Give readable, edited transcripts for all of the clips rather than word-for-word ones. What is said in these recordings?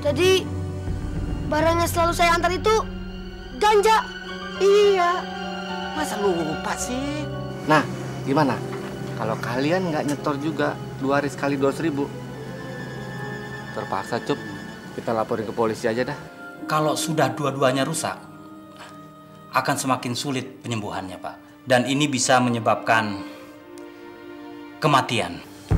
Jadi barang yang selalu saya antar itu ganja. Iya. Masa lupa sih? Nah, gimana? Kalau kalian nggak nyetor juga 2 hari sekali 200.000, terpaksa Cup, kita laporin ke polisi aja dah. Kalau sudah dua-duanya rusak, akan semakin sulit penyembuhannya, Pak. Dan ini bisa menyebabkan kematian.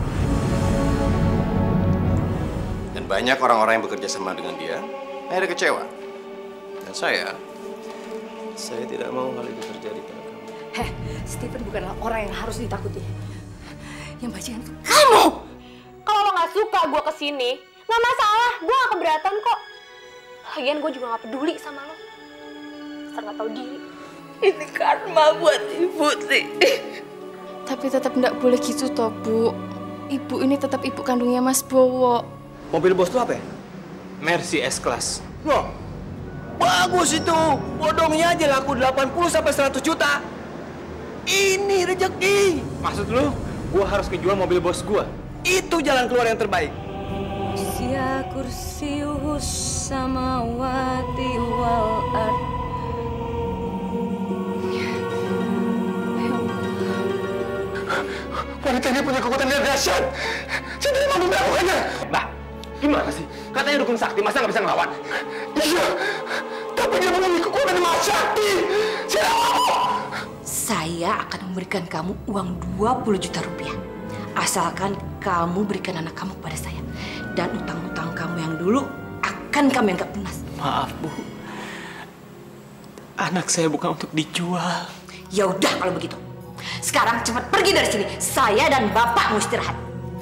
Dan banyak orang-orang yang bekerja sama dengan dia akhirnya kecewa. Dan saya tidak mau hal itu terjadi pada kamu. Heh, Steven bukanlah orang yang harus ditakuti. Yang bajingan itu kamu! Kalau lo nggak suka gue kesini, nggak masalah. Gue nggak keberatan kok. Lagian gue juga nggak peduli sama lo. Dasar nggak tahu diri. Ini karma buat ibu sih. Tapi tetap nggak boleh gitu toh, Bu. Ibu ini tetap ibu kandungnya Mas Bowo. Mobil bos tuh apa ya? Mercy S-Class. Loh, bagus itu. Bodongnya aja laku 80-100 juta. Ini rezeki. Maksud lu, gua harus ngejual mobil bos gua? Itu jalan keluar yang terbaik. Sia kursius samawati wal ard. Wanita ini punya kekuatan yang dahsyat. Saya tidak mampu melakukannya. Bah, gimana sih? Katanya dukun sakti, masa nggak bisa ngelawan? Iya, tapi dia memiliki kekuatan yang sakti. Saya tidak mau. Saya akan memberikan kamu uang 20 juta rupiah. Asalkan kamu berikan anak kamu kepada saya. Dan utang-utang kamu yang dulu akan kami anggap lunas. Maaf, Bu. Anak saya bukan untuk dijual. Ya udah kalau begitu. Sekarang cepat pergi dari sini. Saya dan Bapak mau istirahat.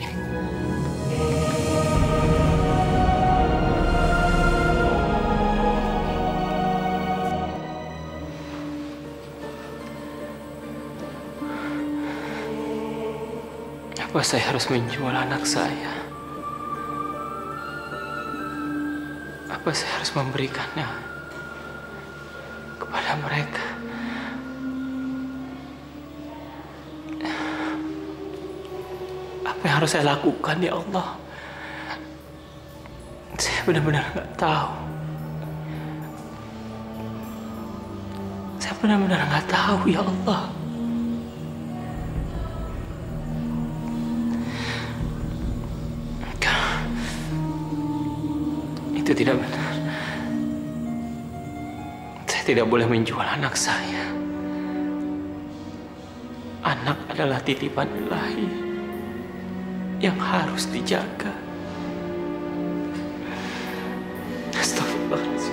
Apa saya harus menjual anak saya? Apa saya harus memberikannya kepada mereka? Apa yang harus saya lakukan, ya Allah? Saya benar-benar nggak tahu. Saya benar-benar nggak tahu, ya Allah. Itu tidak benar. Saya tidak boleh menjual anak saya. Anak adalah titipan Ilahi yang harus dijaga. Astagfirullahaladzim.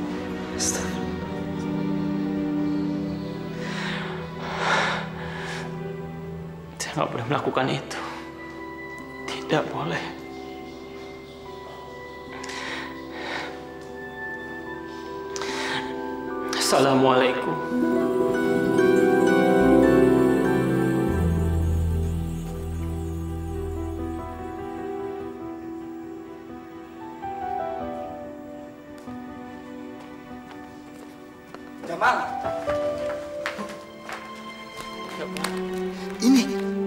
Saya nggak boleh melakukan itu. Tidak boleh. Assalamualaikum. Jamal. Ini.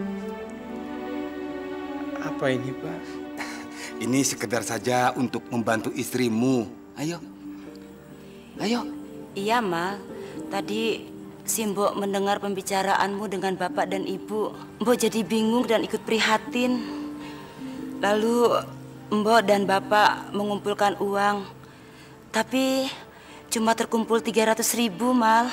Apa ini, Pak? Ini sekedar saja untuk membantu istrimu. Ayo. Ayo. Iya, Mal. Tadi si Mbok mendengar pembicaraanmu dengan Bapak dan Ibu. Mbok jadi bingung dan ikut prihatin. Lalu Mbok dan Bapak mengumpulkan uang. Tapi cuma terkumpul 300.000, Mal.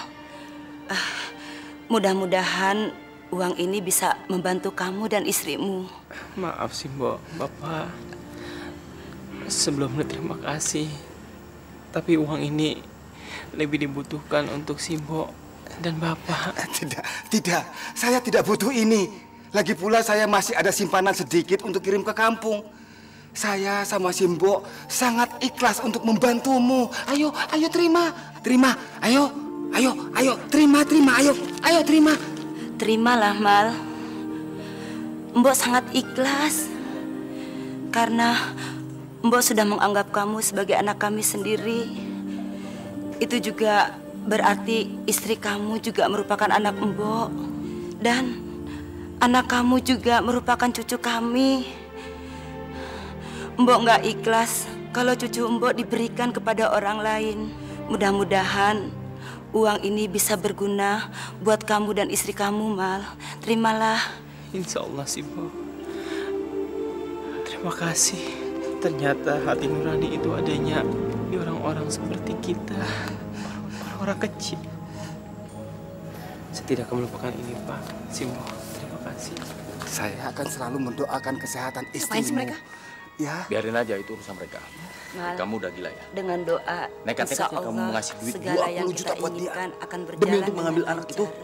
Mudah-mudahan uang ini bisa membantu kamu dan istrimu. Maaf sih, Mbok. Bapak, sebelumnya terima kasih. Tapi uang ini lebih dibutuhkan untuk si Mbok dan Bapak. Tidak. Saya tidak butuh ini. Lagi pula saya masih ada simpanan sedikit untuk kirim ke kampung. Saya sama si Mbok sangat ikhlas untuk membantumu. Ayo terima. Ayo, terima. Ayo, terima. Terimalah, Mal. Mbok sangat ikhlas. Karena Mbok sudah menganggap kamu sebagai anak kami sendiri. Itu juga berarti istri kamu juga merupakan anak Mbok. Dan anak kamu juga merupakan cucu kami. Mbok nggak ikhlas kalau cucu Mbok diberikan kepada orang lain. Mudah-mudahan uang ini bisa berguna buat kamu dan istri kamu, Mal. Terimalah. Insya Allah sih, Mbok. Terima kasih. Ternyata hati nurani itu adanya di orang-orang seperti kita. Orang-orang kecil. Saya tidak akan melupakan ini, Pak. Simbo, terima kasih. Saya akan selalu mendoakan kesehatan Ngapain sih istrimu. mereka? Ya. Biarin aja, itu urusan mereka. Mal, Kamu udah gila ya? dengan doa, Nekat-nekatnya insya Allah kamu ngasih duit segala yang 20 kita juta buat dia. inginkan akan berjalan Demi untuk mengambil dengan anak itu. lancar.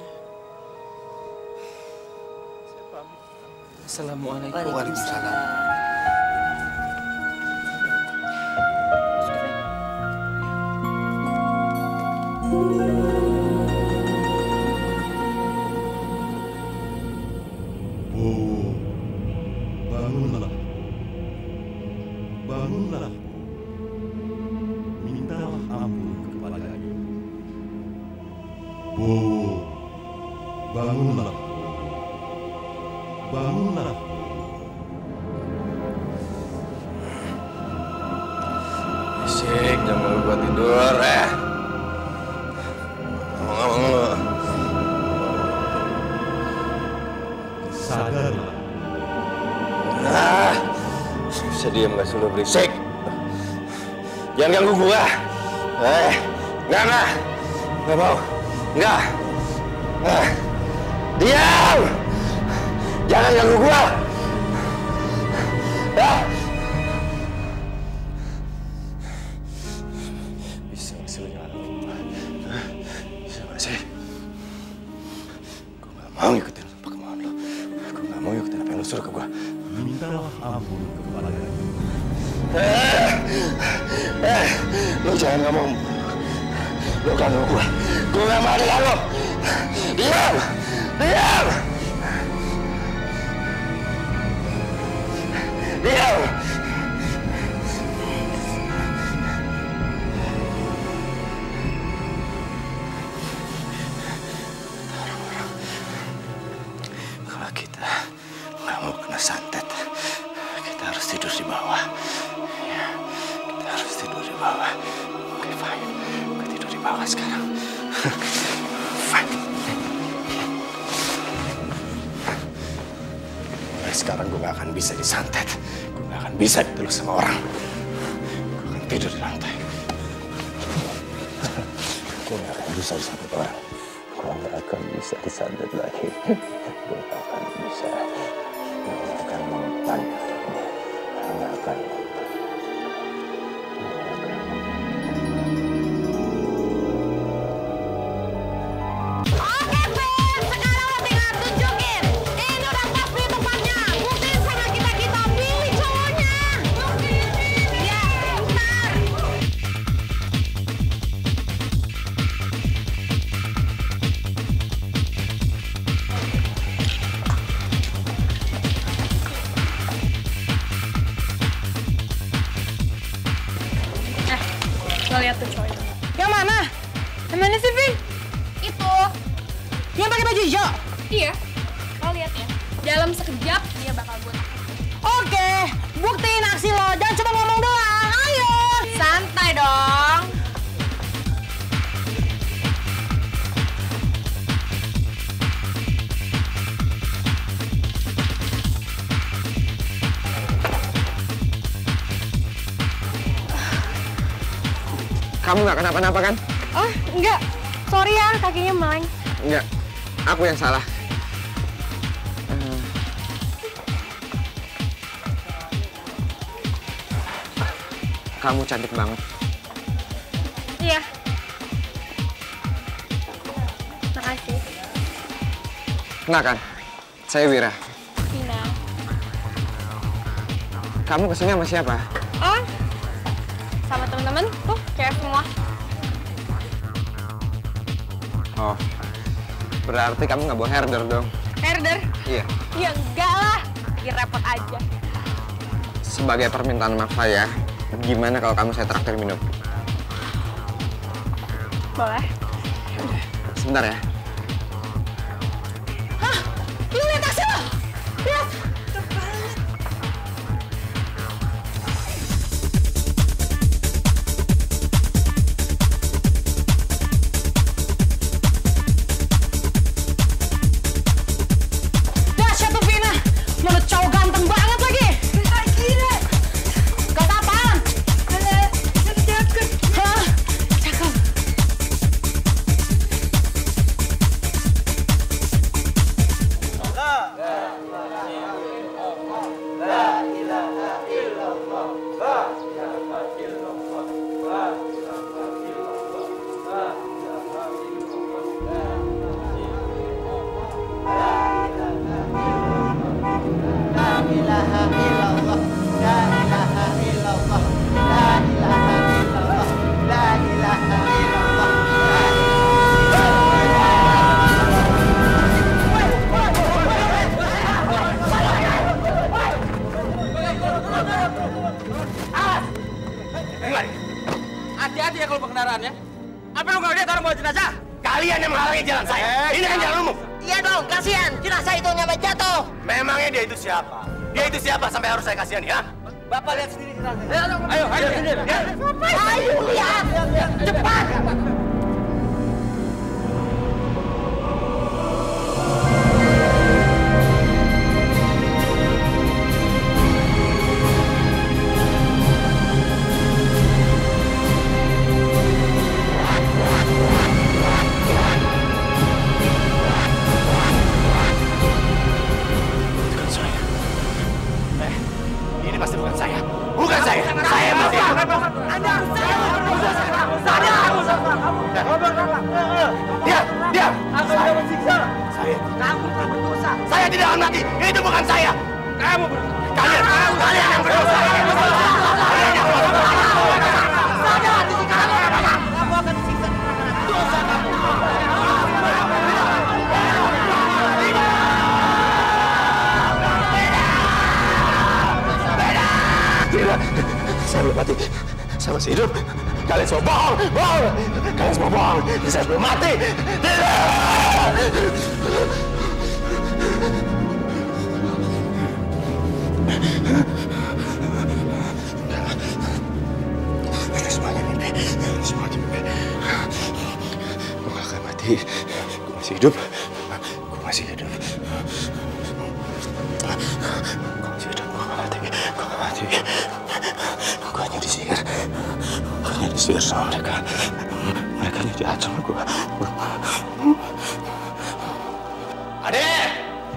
Assalamualaikum. Waalaikumsalam. Oh, bangunlah. Bangunlah. Mintalah ampun kepadanya. Oh, bangunlah. Bangunlah. Asik, jangan ganggu gua tidur, Sadarlah. Bisa diam gak sih lo berisik? Jangan ganggu gua. Enggak. Nggak mau. Enggak. Diam! Jangan ganggu gua. Bisa gak sih lo jangan ganggu gua? Bisa gak sih? Gua gak mau ikutin apa kemauan lo. Gua gak mau ikutin apa yang lo suruh ke gua. Mintalah ampun kepadanya. Lo jangan ngomong. Lo ganggu gua. Gua gak mau dengan lo. Diam! Diam! Diam! Kalau kita nggak mau kena santet, kita harus tidur di bawah. Ya, kita harus tidur di bawah. Oke, fine. Kita tidur di bawah sekarang. Fine. Mulai sekarang gue gak akan bisa disantet. Gue gak akan bisa diteluk sama orang. Gue akan tidur di lantai. Gue gak akan bisa disantet orang. Gue gak akan bisa disantet lagi. Gue gak akan bisa. Gue gak akan mempan. Gue gak akan. Lo lihat tuh cowok itu. Yang mana? Yang mana sih, Vin? Itu. Yang pakai baju hijau? Iya. Lo lihat ya. Dalam sekejap dia bakal gue takut. Oke, buktiin aksi lo. Jangan cuma ngomong doang. Ayo. Santai dong. Kamu nggak kenapa-napa kan? Oh, enggak. Sorry ya, kakinya meleng. Enggak, aku yang salah. Kamu cantik banget. Iya. Makasih. Kenalkan, saya Wira. Vina. Kamu kesini sama siapa? Oh, sama temen-temen. Tuh, cewek semua. Oh, berarti kamu nggak bawa herder dong? Herder? Iya. Ya enggak lah. Biar repot aja. Sebagai permintaan maaf saya, gimana kalau kamu saya traktir minum? Boleh. Sebentar ya. Hah? Lu lihat taksi lo? Lihat. Hati-hati ya kalau berkendaraan ya. Apa lu nggak lihat orang bawa jenazah? Kalian yang menghalangi jalan saya. Ini kan jalan umum. Iya dong, kasihan. Jenazah itu nyampe jatuh. Memangnya dia itu siapa? Dia itu siapa sampai harus saya kasihani, ha? Bapak lihat sendiri jenazahnya. Ayo, sendiri. Ayo, lihat. Cepat. Ini pasti bukan saya. Bukan saya. Saya mati. Diam. Saya tidak akan mati. Itu bukan saya. Kalian yang berdosa. Kalian yang berdosa. Tidak, saya belum mati. Saya masih hidup. Kalian semua bohong. Kalian semua bohong. Saya belum mati. Tidak. Ini semuanya mimpi. Gue gak akan mati. Gue masih hidup. Gue masih hidup. Gue hanya disihir. Gue hanya disihir sama mereka. Mereka hanya jahat sama gue. Adek!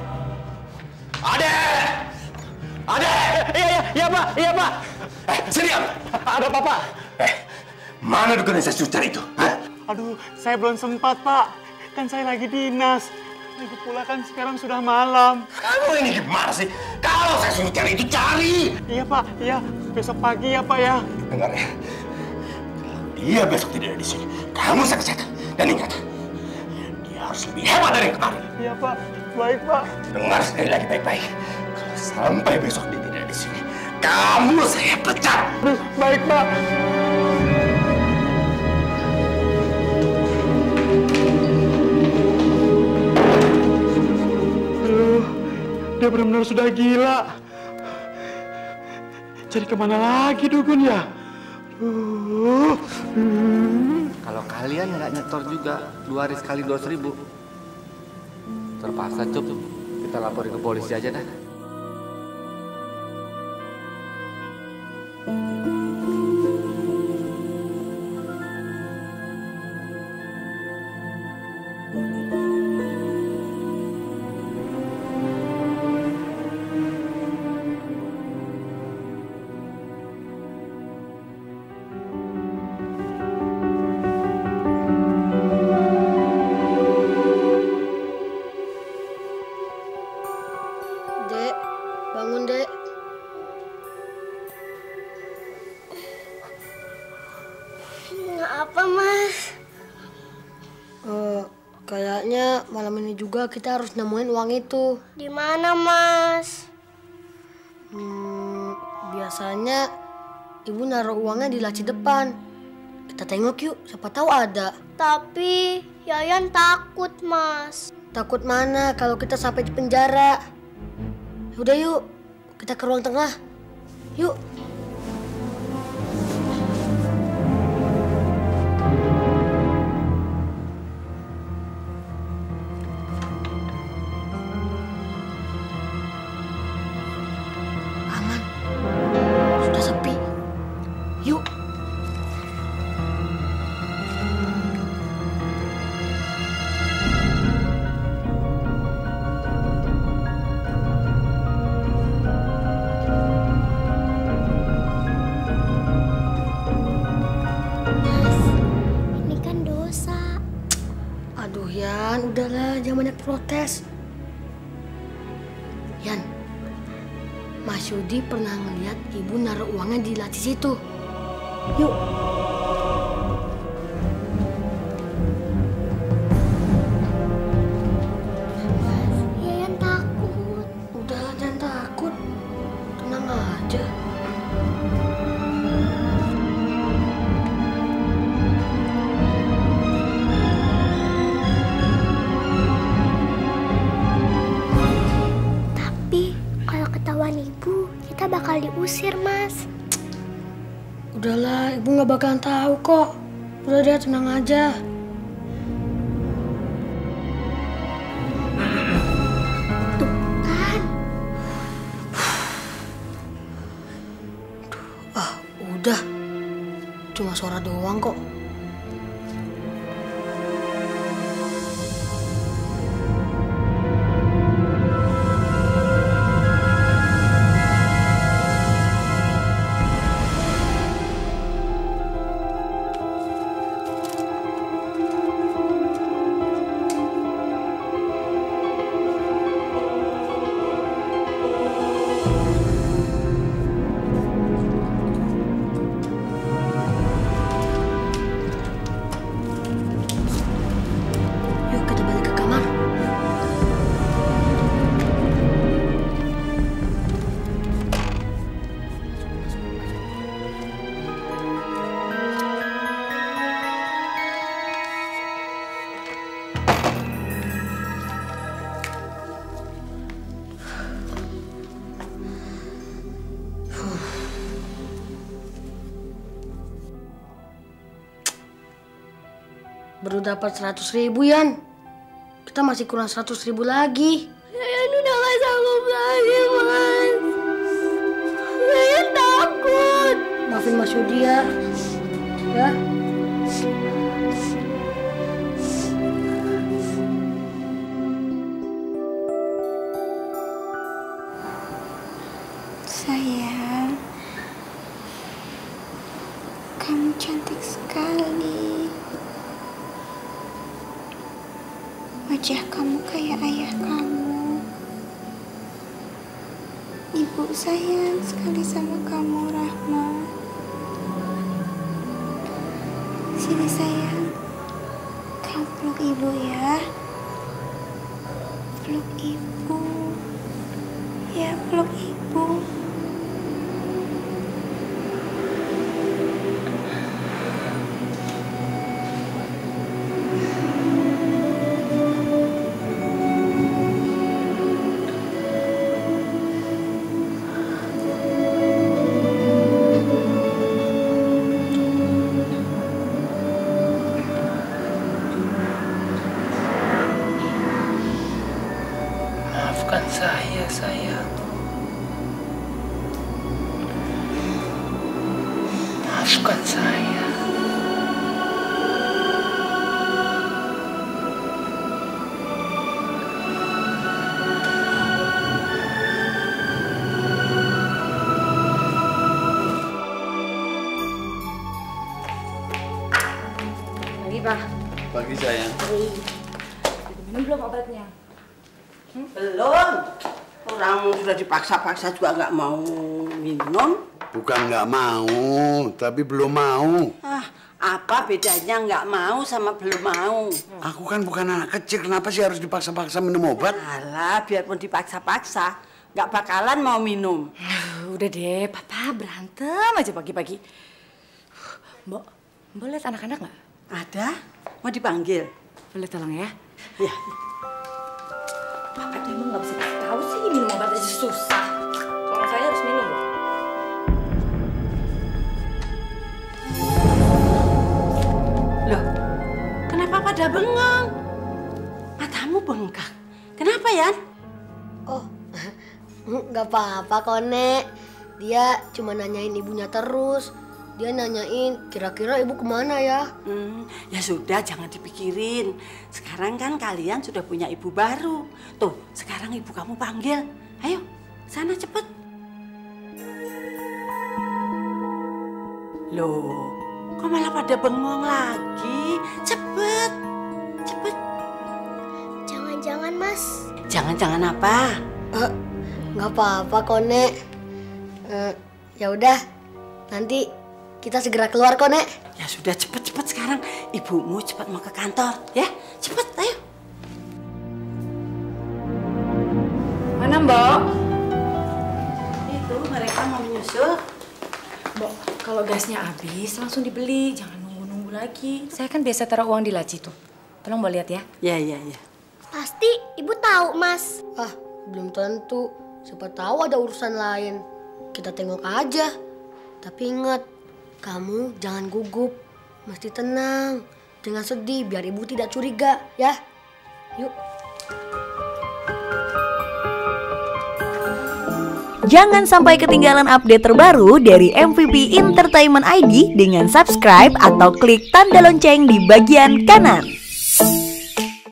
Iya pak. Sini ya. Ada apa pak? Mana dukun yang saya suruh cari itu? Aduh, saya belum sempat pak. Kan saya lagi dinas. Lagi pula kan sekarang sudah malam. Kamu ini gimana sih? Kalau saya suruh cari itu cari. Iya pak, iya. Besok pagi ya pak ya. Dengar ya. Kalau dia besok tidak ada di sini, kamu saya kesehatan. Dan ingat, dia harus lebih hebat dari yang kemarin. Iya pak, baik pak. Dengar sekali lagi baik-baik. Kalau sampai besok dia tidak ada di sini, kamu saya pecat. Baik pak. Dia benar-benar sudah gila. Jadi kemana lagi dukun ya? Kalau kalian nggak nyetor juga 2 hari sekali 200.000, terpaksa Cup, kita laporin ke polisi aja dah. Dek, bangun dek. Apa mas? Kayaknya malam ini juga kita harus nemuin uang itu. Di mana mas? Biasanya ibu naruh uangnya di laci depan. Kita tengok yuk, siapa tahu ada. Tapi Yayan takut mas. Takut mana kalau kita sampai di penjara? Udah yuk, kita ke ruang tengah. Yuk. Aman. Sudah sepi. Yuk. Aduh Yan, udahlah jangan banyak protes. Yan, Mas Yudi pernah ngeliat ibu naruh uangnya di laci situ. Yuk. Yayan takut. Udah jangan takut, tenang aja. bakal diusir, Mas. Udahlah, ibu nggak bakalan tahu kok. Udah deh, tenang aja. Tuh kan. Udah. Cuma suara doang kok. Baru dapat 100.000, Yan. Kita masih kurang 100.000 lagi. Yayan udah gak sanggup lagi, Mas. Yayan takut. Maafin Mas Yudi ya. Ya. Sayang, kamu cantik sekali. Wajah kamu kayak ayah kamu. Ibu sayang sekali sama kamu, Rahma. Sini sayang, kamu peluk ibu ya. Peluk ibu. Ya, peluk ibu. Maafkan saya, sayang. Maafkan saya. Pagi, Pak. Pagi, sayang. Minum belum obatnya? Belum. Orang sudah dipaksa-paksa juga nggak mau minum. Bukan nggak mau, tapi belum mau. Apa bedanya nggak mau sama belum mau? Aku kan bukan anak kecil, kenapa sih harus dipaksa-paksa minum obat? Alah, biarpun dipaksa-paksa, nggak bakalan mau minum. Udah deh, Papa berantem aja pagi-pagi. Mbok lihat anak-anak nggak? Ada. Mau dipanggil? Boleh tolong ya? Ya. Papa tuh emang nggak bisa tahu sih minum obat aja susah. Kalau saya harus minum loh. Loh, kenapa pada bengong? Matamu bengkak. Kenapa, Yan? Oh, nggak apa-apa kok, Nek. Dia cuma nanyain ibunya terus. Dia nanyain, kira-kira ibu kemana ya? Ya sudah, jangan dipikirin. Sekarang kan kalian sudah punya ibu baru. Tuh, sekarang ibu kamu panggil. Ayo, sana cepet. Loh, kok malah pada bengong lagi? Cepet, cepet. Jangan-jangan, Mas. Jangan-jangan apa? Nggak apa-apa kok, Nek. Ya udah, nanti kita segera keluar kok, Nek. Ya sudah, cepet-cepet sekarang. Ibumu cepat mau ke kantor, ya? Cepet, ayo. Mana, Mbok? Itu mereka mau menyusul. Mbok, kalau gasnya habis langsung dibeli, jangan nunggu-nunggu lagi. Saya kan biasa taruh uang di laci tuh. Tolong Mbok lihat ya. Ya. Pasti ibu tahu, Mas. Belum tentu. Siapa tahu ada urusan lain. kita tengok aja. Tapi ingat, kamu jangan gugup, mesti tenang, jangan sedih biar ibu tidak curiga, ya. Yuk. Jangan sampai ketinggalan update terbaru dari MVP Entertainment ID dengan subscribe atau klik tanda lonceng di bagian kanan.